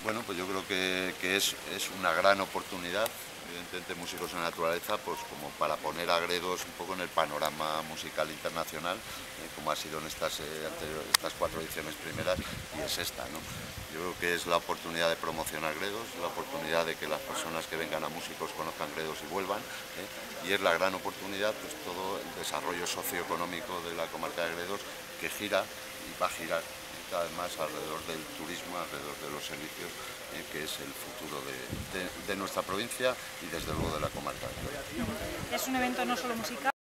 Bueno, pues yo creo que es una gran oportunidad, evidentemente Músicos en la Naturaleza, pues como para poner a Gredos un poco en el panorama musical internacional, como ha sido en estas 4 ediciones primeras, y es esta, ¿no? Yo creo que es la oportunidad de promocionar Gredos, la oportunidad de que las personas que vengan a Músicos conozcan Gredos y vuelvan, y es la gran oportunidad, pues todo el desarrollo socioeconómico de la comarca de Gredos, que gira y va a girar cada vez más alrededor del turismo, alrededor de los servicios, que es el futuro de nuestra provincia y desde luego de la comarca. Es un evento no solo musical,